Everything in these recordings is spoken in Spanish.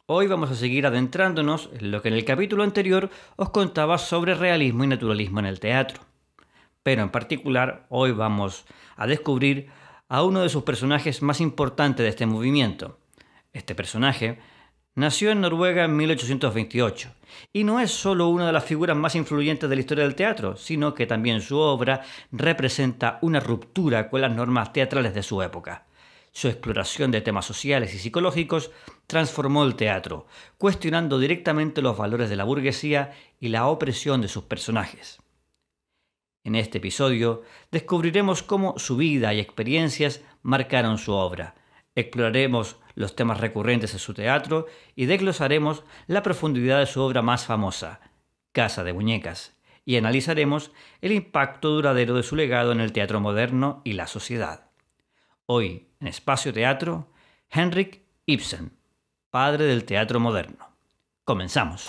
Hoy vamos a seguir adentrándonos en lo que en el capítulo anterior os contaba sobre realismo y naturalismo en el teatro. Pero en particular, hoy vamos a descubrir a uno de sus personajes más importantes de este movimiento. Este personaje nació en Noruega en 1828 y no es solo una de las figuras más influyentes de la historia del teatro, sino que también su obra representa una ruptura con las normas teatrales de su época. Su exploración de temas sociales y psicológicos transformó el teatro, cuestionando directamente los valores de la burguesía y la opresión de sus personajes. En este episodio descubriremos cómo su vida y experiencias marcaron su obra. Exploraremos los temas recurrentes de su teatro y desglosaremos la profundidad de su obra más famosa, Casa de Muñecas, y analizaremos el impacto duradero de su legado en el teatro moderno y la sociedad. Hoy, en Espacio Teatro, Henrik Ibsen, padre del teatro moderno. Comenzamos.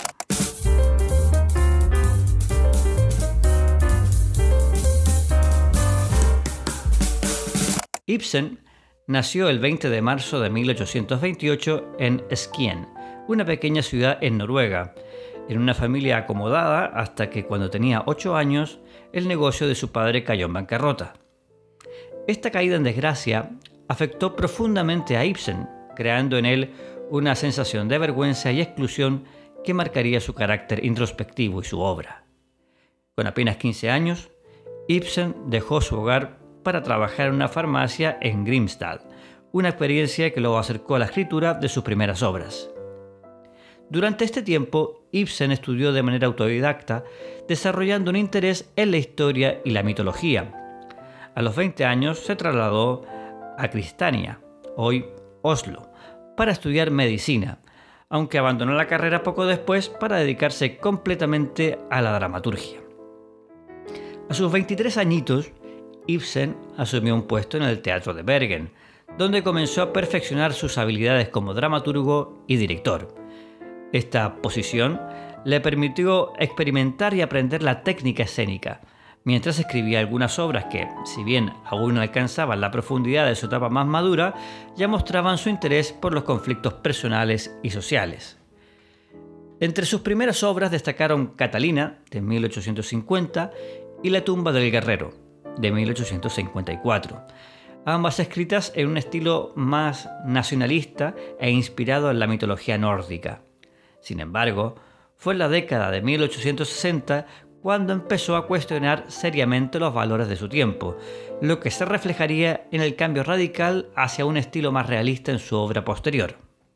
Ibsen nació el 20 de marzo de 1828 en Skien, una pequeña ciudad en Noruega, en una familia acomodada hasta que cuando tenía 8 años el negocio de su padre cayó en bancarrota. Esta caída en desgracia afectó profundamente a Ibsen, creando en él una sensación de vergüenza y exclusión que marcaría su carácter introspectivo y su obra. Con apenas 15 años, Ibsen dejó su hogar para trabajar en una farmacia en Grimstad, una experiencia que lo acercó a la escritura de sus primeras obras. Durante este tiempo, Ibsen estudió de manera autodidacta, desarrollando un interés en la historia y la mitología. A los 20 años se trasladó a Kristiania, hoy Oslo, para estudiar medicina, aunque abandonó la carrera poco después para dedicarse completamente a la dramaturgia. A sus 23 añitos, Ibsen asumió un puesto en el Teatro de Bergen, donde comenzó a perfeccionar sus habilidades como dramaturgo y director. Esta posición le permitió experimentar y aprender la técnica escénica, mientras escribía algunas obras que, si bien aún no alcanzaban la profundidad de su etapa más madura, ya mostraban su interés por los conflictos personales y sociales. Entre sus primeras obras destacaron Catalina, de 1850, y La tumba del guerrero, de 1854, ambas escritas en un estilo más nacionalista e inspirado en la mitología nórdica. Sin embargo, fue en la década de 1860 cuando empezó a cuestionar seriamente los valores de su tiempo, lo que se reflejaría en el cambio radical hacia un estilo más realista en su obra posterior.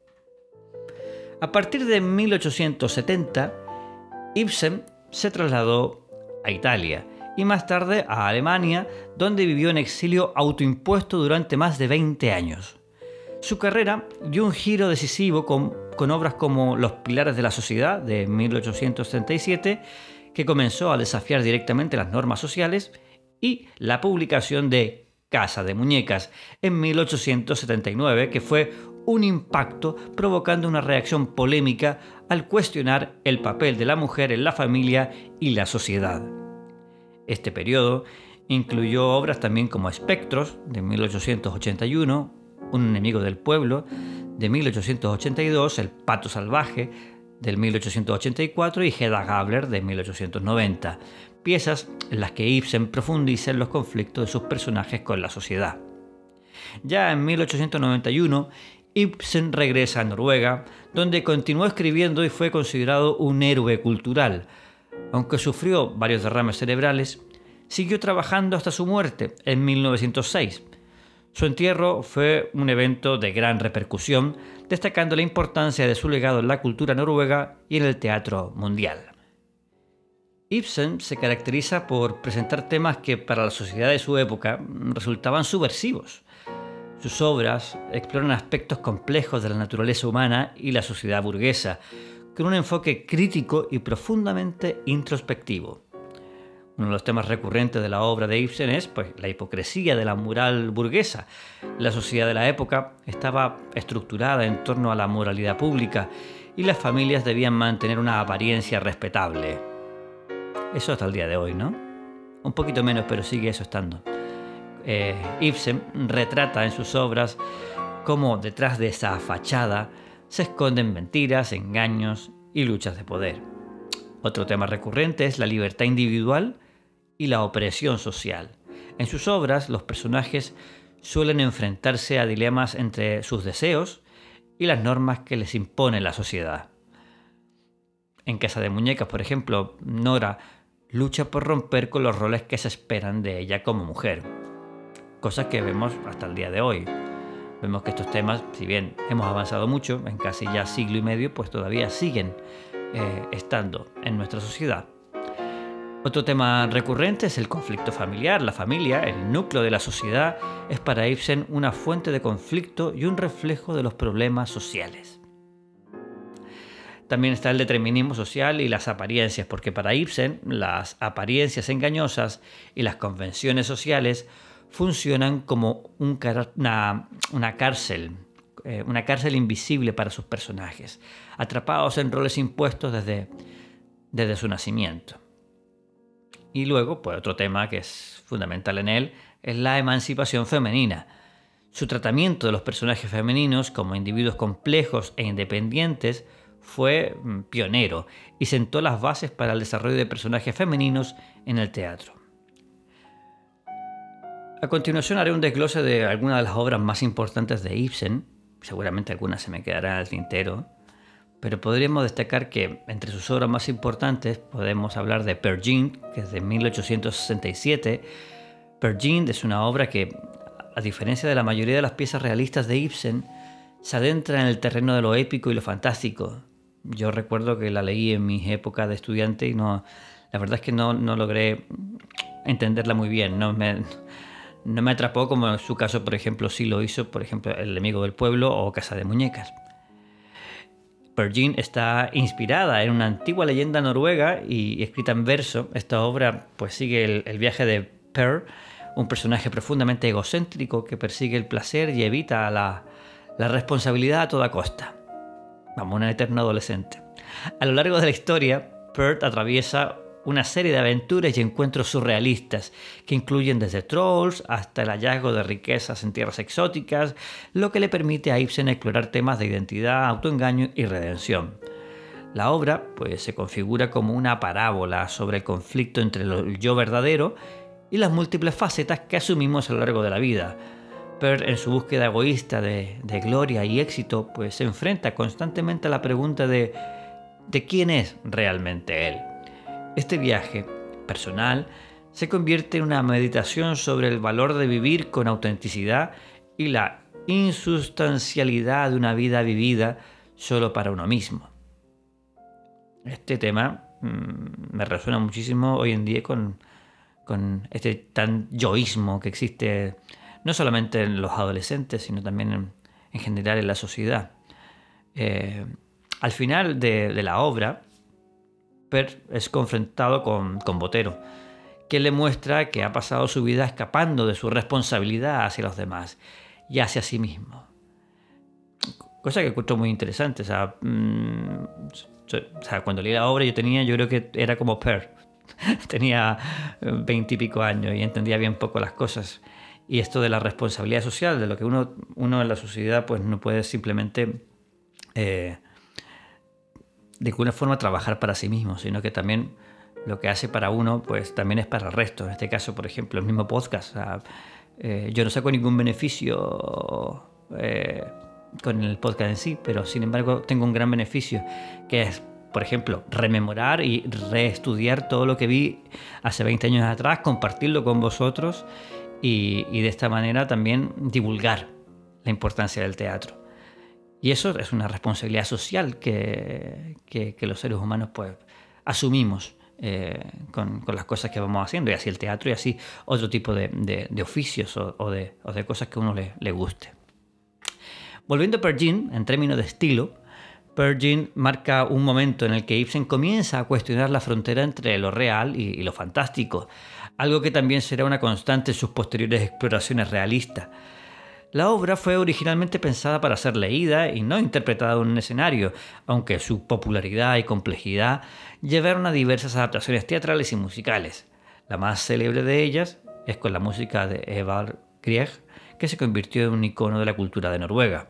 A partir de 1870, Ibsen se trasladó a Italia y más tarde a Alemania, donde vivió en exilio autoimpuesto durante más de 20 años. Su carrera dio un giro decisivo con obras como Los pilares de la sociedad, de 1837, que comenzó a desafiar directamente las normas sociales, y la publicación de Casa de Muñecas, en 1879, que fue un impacto provocando una reacción polémica al cuestionar el papel de la mujer en la familia y la sociedad. Este periodo incluyó obras también como Espectros, de 1881, Un enemigo del pueblo, de 1882, El pato salvaje, del 1884 y Hedda Gabler, de 1890, piezas en las que Ibsen profundiza en los conflictos de sus personajes con la sociedad. Ya en 1891, Ibsen regresa a Noruega, donde continuó escribiendo y fue considerado un héroe cultural. Aunque sufrió varios derrames cerebrales, siguió trabajando hasta su muerte en 1906. Su entierro fue un evento de gran repercusión, destacando la importancia de su legado en la cultura noruega y en el teatro mundial. Ibsen se caracteriza por presentar temas que para la sociedad de su época resultaban subversivos. Sus obras exploran aspectos complejos de la naturaleza humana y la sociedad burguesa, con un enfoque crítico y profundamente introspectivo. Uno de los temas recurrentes de la obra de Ibsen es la hipocresía de la moral burguesa. La sociedad de la época estaba estructurada en torno a la moralidad pública y las familias debían mantener una apariencia respetable. Eso hasta el día de hoy, ¿no? Un poquito menos, pero sigue eso estando. Ibsen retrata en sus obras cómo detrás de esa fachada se esconden mentiras, engaños y luchas de poder. Otro tema recurrente es la libertad individual y la opresión social. En sus obras, los personajes suelen enfrentarse a dilemas entre sus deseos y las normas que les impone la sociedad. En Casa de Muñecas, por ejemplo, Nora lucha por romper con los roles que se esperan de ella como mujer, cosas que vemos hasta el día de hoy. Vemos que estos temas, si bien hemos avanzado mucho, en casi ya siglo y medio, pues todavía siguen estando en nuestra sociedad. Otro tema recurrente es el conflicto familiar. La familia, el núcleo de la sociedad, es para Ibsen una fuente de conflicto y un reflejo de los problemas sociales. También está el determinismo social y las apariencias, porque para Ibsen las apariencias engañosas y las convenciones sociales funcionan como una cárcel invisible para sus personajes, atrapados en roles impuestos desde su nacimiento. Y luego, pues otro tema que es fundamental en él es la emancipación femenina. Su tratamiento de los personajes femeninos como individuos complejos e independientes fue pionero y sentó las bases para el desarrollo de personajes femeninos en el teatro. A continuación haré un desglose de algunas de las obras más importantes de Ibsen. Seguramente algunas se me quedarán al tintero, pero podríamos destacar que entre sus obras más importantes podemos hablar de Peer Gynt, que es de 1867. Peer Gynt es una obra que, a diferencia de la mayoría de las piezas realistas de Ibsen, se adentra en el terreno de lo épico y lo fantástico. Yo recuerdo que la leí en mi época de estudiante y la verdad es que no logré entenderla muy bien. No me atrapó como en su caso, por ejemplo, sí lo hizo, por ejemplo, El enemigo del pueblo o Casa de Muñecas. Peer Gynt está inspirada en una antigua leyenda noruega y escrita en verso. Esta obra pues sigue el viaje de Per, un personaje profundamente egocéntrico que persigue el placer y evita la responsabilidad a toda costa. Vamos, un eterno adolescente. A lo largo de la historia, Per atraviesa una serie de aventuras y encuentros surrealistas que incluyen desde trolls hasta el hallazgo de riquezas en tierras exóticas, lo que le permite a Ibsen explorar temas de identidad, autoengaño y redención. La obra pues, se configura como una parábola sobre el conflicto entre el yo verdadero y las múltiples facetas que asumimos a lo largo de la vida. Per, en su búsqueda egoísta de gloria y éxito, pues, se enfrenta constantemente a la pregunta de quién es realmente él. Este viaje personal se convierte en una meditación sobre el valor de vivir con autenticidad y la insustancialidad de una vida vivida solo para uno mismo. Este tema me resuena muchísimo hoy en día con este tan yoísmo que existe no solamente en los adolescentes, sino también en general en la sociedad. Al final de la obra, Per es confrontado con Botero, que le muestra que ha pasado su vida escapando de su responsabilidad hacia los demás y hacia sí mismo. Cosa que encuentro muy interesante. O sea, cuando leí la obra yo creo que era como Per. Tenía 20 y pico años y entendía bien poco las cosas. Y esto de la responsabilidad social, de lo que uno en la sociedad pues no puede simplemente de alguna forma trabajar para sí mismo, sino que también lo que hace para uno pues también es para el resto. En este caso, por ejemplo, el mismo podcast. Yo no saco ningún beneficio con el podcast en sí, pero sin embargo tengo un gran beneficio, que es, por ejemplo, rememorar y reestudiar todo lo que vi hace 20 años atrás, compartirlo con vosotros y de esta manera también divulgar la importancia del teatro. Y eso es una responsabilidad social que los seres humanos pues asumimos con las cosas que vamos haciendo, y así el teatro y así otro tipo de oficios o de cosas que a uno le guste. Volviendo a Peer Gynt, en términos de estilo, Peer Gynt marca un momento en el que Ibsen comienza a cuestionar la frontera entre lo real y lo fantástico, algo que también será una constante en sus posteriores exploraciones realistas. La obra fue originalmente pensada para ser leída y no interpretada en un escenario, aunque su popularidad y complejidad llevaron a diversas adaptaciones teatrales y musicales. La más célebre de ellas es con la música de Edvard Grieg, que se convirtió en un icono de la cultura de Noruega.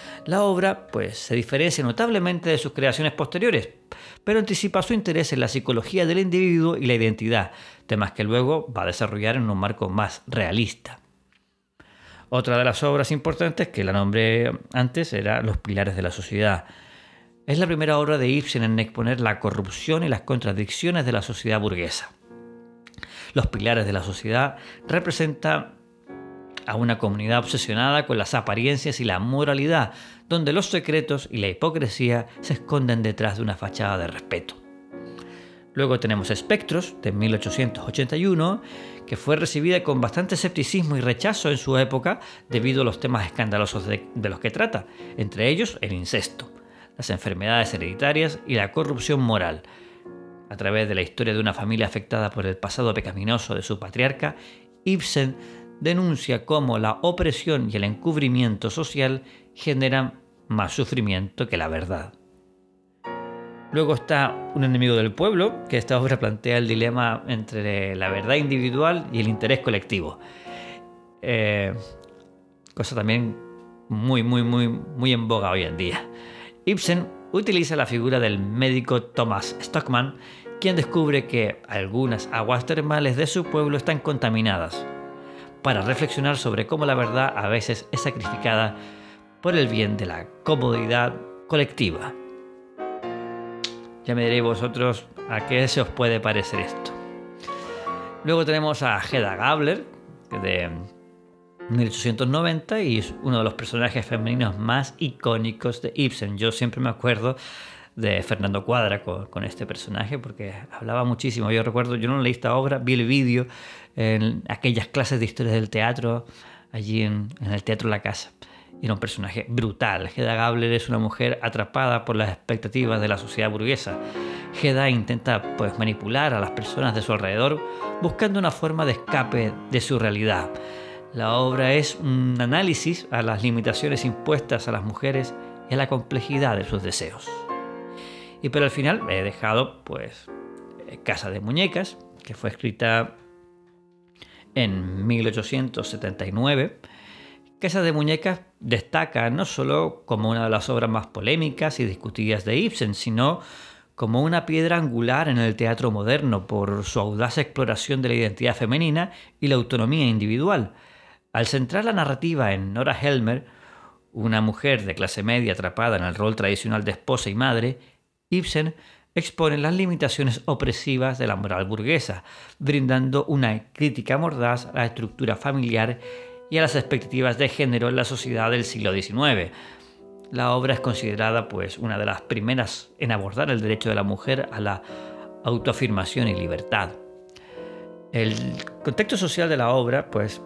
La obra pues, se diferencia notablemente de sus creaciones posteriores, pero anticipa su interés en la psicología del individuo y la identidad, temas que luego va a desarrollar en un marco más realista. Otra de las obras importantes que la nombré antes era Los pilares de la sociedad. Es la primera obra de Ibsen en exponer la corrupción y las contradicciones de la sociedad burguesa. Los pilares de la sociedad representan a una comunidad obsesionada con las apariencias y la moralidad, donde los secretos y la hipocresía se esconden detrás de una fachada de respeto. Luego tenemos Espectros, de 1881, que fue recibida con bastante escepticismo y rechazo en su época debido a los temas escandalosos de los que trata, entre ellos el incesto, las enfermedades hereditarias y la corrupción moral. A través de la historia de una familia afectada por el pasado pecaminoso de su patriarca, Ibsen denuncia cómo la opresión y el encubrimiento social generan más sufrimiento que la verdad. Luego está Un enemigo del pueblo, que esta obra plantea el dilema entre la verdad individual y el interés colectivo. Cosa también muy en boga hoy en día. Ibsen utiliza la figura del médico Thomas Stockmann, quien descubre que algunas aguas termales de su pueblo están contaminadas, para reflexionar sobre cómo la verdad a veces es sacrificada por el bien de la comodidad colectiva. Ya me diréis vosotros a qué se os puede parecer esto. Luego tenemos a Hedda Gabler, de 1890, y es uno de los personajes femeninos más icónicos de Ibsen. Yo siempre me acuerdo de Fernando Cuadra con este personaje porque hablaba muchísimo. Yo recuerdo, yo no leí esta obra, vi el vídeo en aquellas clases de historia del teatro, allí en el Teatro La Casa. Era un personaje brutal. Hedda Gabler es una mujer atrapada por las expectativas de la sociedad burguesa. Hedda intenta manipular a las personas de su alrededor buscando una forma de escape de su realidad. La obra es un análisis a las limitaciones impuestas a las mujeres y a la complejidad de sus deseos. Y pero al final he dejado Casa de Muñecas, que fue escrita en 1879. Casa de Muñecas destaca no solo como una de las obras más polémicas y discutidas de Ibsen, sino como una piedra angular en el teatro moderno por su audaz exploración de la identidad femenina y la autonomía individual. Al centrar la narrativa en Nora Helmer, una mujer de clase media atrapada en el rol tradicional de esposa y madre, Ibsen expone las limitaciones opresivas de la moral burguesa, brindando una crítica mordaz a la estructura familiar y a las expectativas de género en la sociedad del siglo XIX. La obra es considerada una de las primeras en abordar el derecho de la mujer a la autoafirmación y libertad. El contexto social de la obra,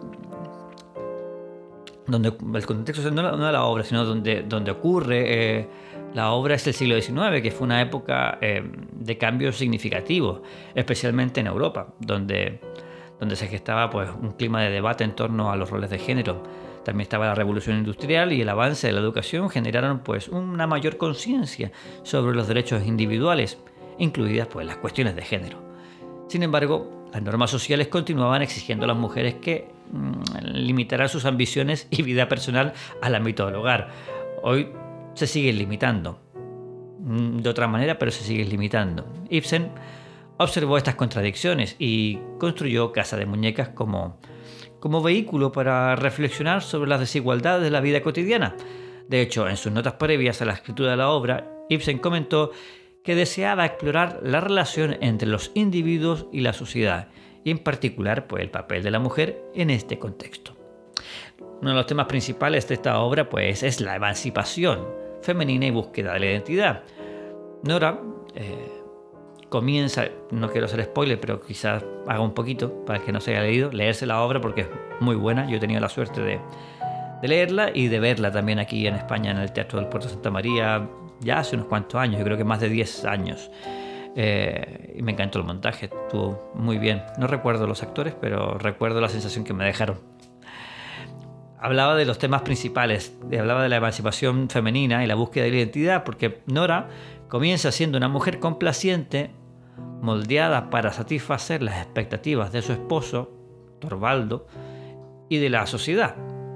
el contexto social no de la obra, sino donde ocurre la obra es el siglo XIX, que fue una época de cambios significativos, especialmente en Europa, donde se gestaba un clima de debate en torno a los roles de género. También estaba la revolución industrial y el avance de la educación generaron una mayor conciencia sobre los derechos individuales, incluidas las cuestiones de género. Sin embargo, las normas sociales continuaban exigiendo a las mujeres que limitaran sus ambiciones y vida personal al ámbito del hogar. Hoy se siguen limitando, de otra manera, pero se siguen limitando. Ibsen observó estas contradicciones y construyó Casa de Muñecas como vehículo para reflexionar sobre las desigualdades de la vida cotidiana. De hecho, en sus notas previas a la escritura de la obra, Ibsen comentó que deseaba explorar la relación entre los individuos y la sociedad, y en particular el papel de la mujer en este contexto. Uno de los temas principales de esta obra es la emancipación femenina y búsqueda de la identidad. Nora comienza, no quiero hacer spoiler, pero quizás haga un poquito para el que no se haya leído, leerse la obra porque es muy buena. Yo he tenido la suerte de leerla y de verla también aquí en España en el Teatro del Puerto de Santa María ya hace unos cuantos años, yo creo que más de 10 años. Y me encantó el montaje, estuvo muy bien. No recuerdo los actores, pero recuerdo la sensación que me dejaron. Hablaba de los temas principales, hablaba de la emancipación femenina y la búsqueda de la identidad, porque Nora comienza siendo una mujer complaciente, moldeada para satisfacer las expectativas de su esposo, Torvaldo, y de la sociedad.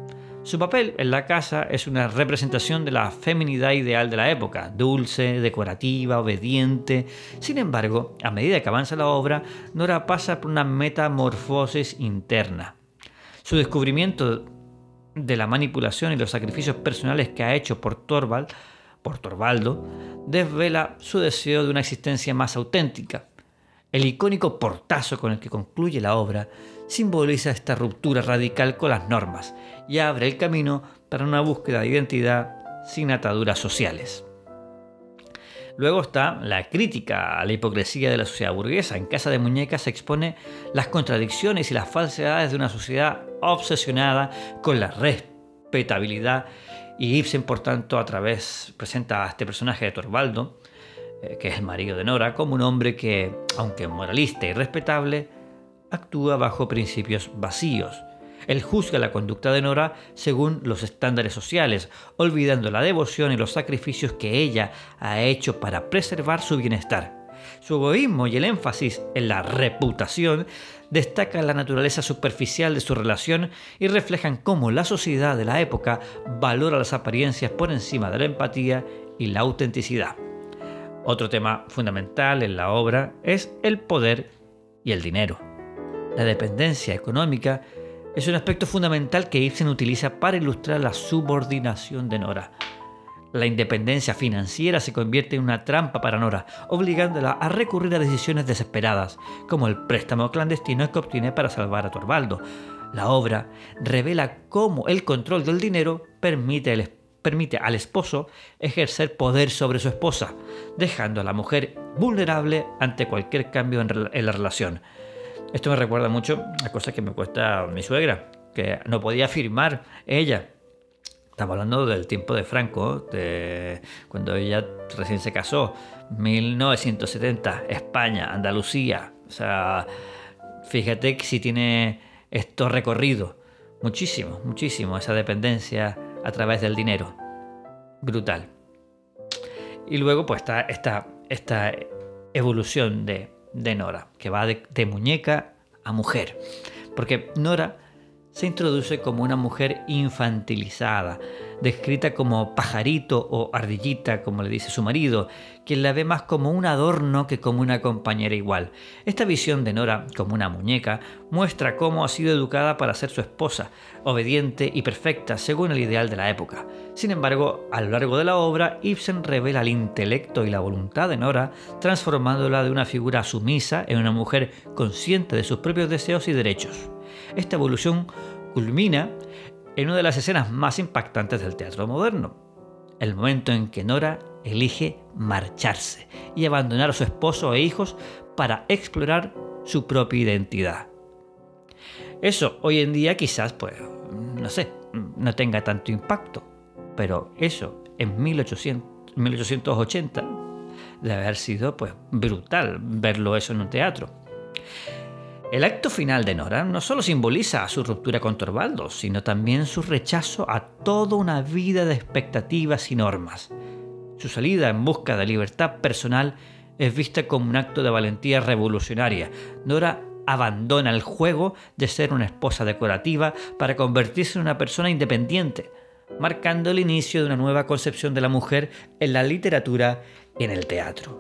Su papel en la casa es una representación de la feminidad ideal de la época, dulce, decorativa, obediente. Sin embargo, a medida que avanza la obra, Nora pasa por una metamorfosis interna. Su descubrimiento de la manipulación y los sacrificios personales que ha hecho por Torvaldo, desvela su deseo de una existencia más auténtica. El icónico portazo con el que concluye la obra simboliza esta ruptura radical con las normas y abre el camino para una búsqueda de identidad sin ataduras sociales. Luego está la crítica a la hipocresía de la sociedad burguesa. En Casa de Muñecas se expone las contradicciones y las falsedades de una sociedad obsesionada con la respetabilidad, y Ibsen, por tanto, presenta a este personaje de Torvaldo, que es el marido de Nora, como un hombre que, aunque moralista y respetable, actúa bajo principios vacíos. Él juzga la conducta de Nora según los estándares sociales, olvidando la devoción y los sacrificios que ella ha hecho para preservar su bienestar. Su egoísmo y el énfasis en la reputación destacan la naturaleza superficial de su relación y reflejan cómo la sociedad de la época valora las apariencias por encima de la empatía y la autenticidad. Otro tema fundamental en la obra es el poder y el dinero. La dependencia económica es un aspecto fundamental que Ibsen utiliza para ilustrar la subordinación de Nora. La independencia financiera se convierte en una trampa para Nora, obligándola a recurrir a decisiones desesperadas, como el préstamo clandestino que obtiene para salvar a Torvaldo. La obra revela cómo el control del dinero permite al esposo ejercer poder sobre su esposa, dejando a la mujer vulnerable ante cualquier cambio en la relación. Esto me recuerda mucho a cosas que me cuesta mi suegra, que no podía firmar ella. Estamos hablando del tiempo de Franco, de cuando ella recién se casó, 1970, España, Andalucía. O sea, fíjate que si tiene esto recorrido, muchísimo, esa dependencia a través del dinero. Brutal. Y luego pues está esta evolución de Nora, que va de muñeca a mujer. Porque Nora se introduce como una mujer infantilizada, descrita como pajarito o ardillita, como le dice su marido, quien la ve más como un adorno que como una compañera igual. Esta visión de Nora como una muñeca muestra cómo ha sido educada para ser su esposa, obediente y perfecta según el ideal de la época. Sin embargo, a lo largo de la obra, Ibsen revela el intelecto y la voluntad de Nora, transformándola de una figura sumisa en una mujer consciente de sus propios deseos y derechos. Esta evolución culmina en una de las escenas más impactantes del teatro moderno, el momento en que Nora elige marcharse y abandonar a su esposo e hijos para explorar su propia identidad. Eso hoy en día quizás, no tenga tanto impacto, pero eso en 1880 debe haber sido brutal verlo eso en un teatro. El acto final de Nora no solo simboliza su ruptura con Torvaldo, sino también su rechazo a toda una vida de expectativas y normas. Su salida en busca de libertad personal es vista como un acto de valentía revolucionaria. Nora abandona el juego de ser una esposa decorativa para convertirse en una persona independiente, marcando el inicio de una nueva concepción de la mujer en la literatura y en el teatro.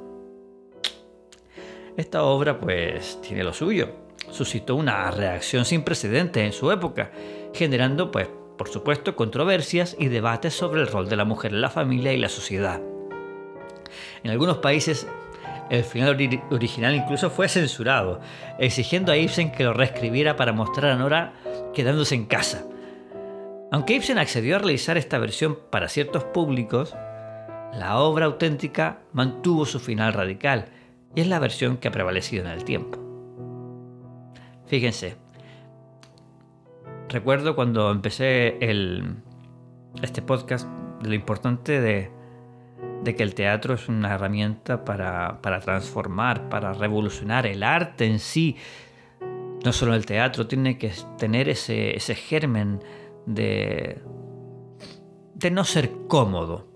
Esta obra tiene lo suyo. Suscitó una reacción sin precedentes en su época, generando, por supuesto, controversias y debates sobre el rol de la mujer en la familia y la sociedad. En algunos países, el final original incluso fue censurado, exigiendo a Ibsen que lo reescribiera para mostrar a Nora quedándose en casa. Aunque Ibsen accedió a realizar esta versión para ciertos públicos, la obra auténtica mantuvo su final radical y es la versión que ha prevalecido en el tiempo. Fíjense, recuerdo cuando empecé este podcast de lo importante de que el teatro es una herramienta para transformar, para revolucionar el arte en sí. No solo el teatro, tiene que tener ese germen de no ser cómodo,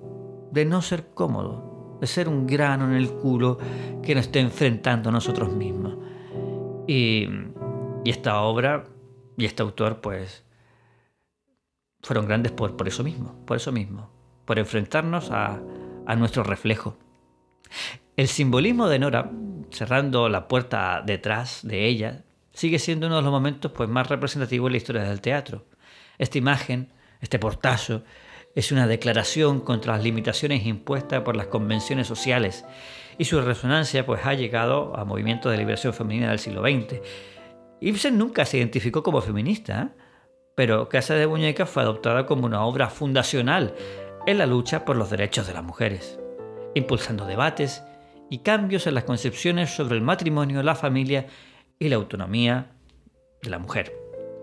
de ser un grano en el culo que nos esté enfrentando a nosotros mismos. Y esta obra y este autor fueron grandes por eso mismo, por enfrentarnos a nuestro reflejo. El simbolismo de Nora, cerrando la puerta detrás de ella, sigue siendo uno de los momentos más representativos en la historia del teatro. Esta imagen, este portazo, es una declaración contra las limitaciones impuestas por las convenciones sociales y su resonancia ha llegado a movimientos de liberación femenina del siglo XX. Ibsen nunca se identificó como feminista, pero Casa de Muñecas fue adoptada como una obra fundacional en la lucha por los derechos de las mujeres, impulsando debates y cambios en las concepciones sobre el matrimonio, la familia y la autonomía de la mujer.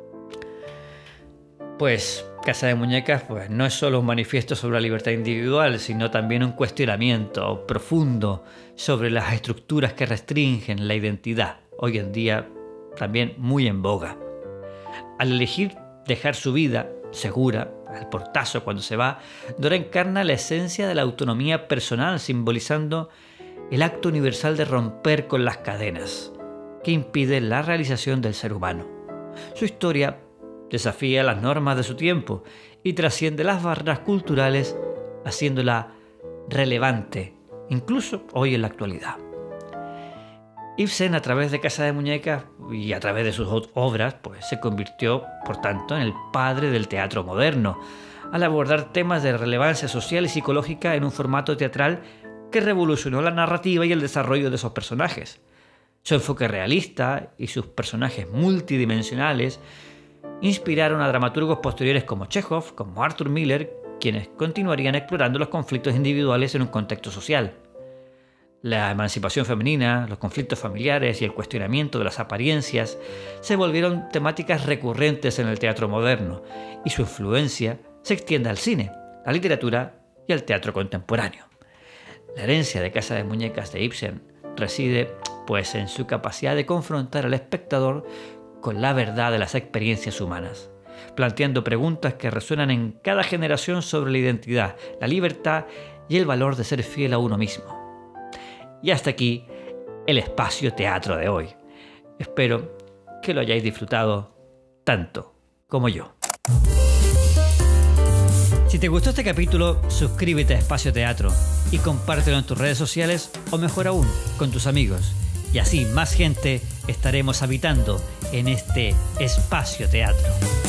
Casa de Muñecas no es solo un manifiesto sobre la libertad individual, sino también un cuestionamiento profundo sobre las estructuras que restringen la identidad, hoy en día también muy en boga. Al elegir dejar su vida segura, al portazo cuando se va, Nora encarna la esencia de la autonomía personal, simbolizando el acto universal de romper con las cadenas que impiden la realización del ser humano. Su historia desafía las normas de su tiempo y trasciende las barreras culturales, haciéndola relevante, incluso hoy en la actualidad. Ibsen, a través de Casa de Muñecas y a través de sus obras, se convirtió, por tanto, en el padre del teatro moderno, al abordar temas de relevancia social y psicológica en un formato teatral que revolucionó la narrativa y el desarrollo de esos personajes. Su enfoque realista y sus personajes multidimensionales inspiraron a dramaturgos posteriores como Chekhov, como Arthur Miller, quienes continuarían explorando los conflictos individuales en un contexto social. La emancipación femenina, los conflictos familiares y el cuestionamiento de las apariencias se volvieron temáticas recurrentes en el teatro moderno, y su influencia se extiende al cine, la literatura y al teatro contemporáneo. La herencia de Casa de Muñecas de Ibsen reside, en su capacidad de confrontar al espectador con la verdad de las experiencias humanas, planteando preguntas que resuenan en cada generación sobre la identidad, la libertad y el valor de ser fiel a uno mismo. Y hasta aquí el espacio teatro de hoy. Espero que lo hayáis disfrutado tanto como yo. Si te gustó este capítulo, suscríbete a Espacio Teatro y compártelo en tus redes sociales o, mejor aún, con tus amigos. Y así más gente estaremos habitando en este espacio teatro.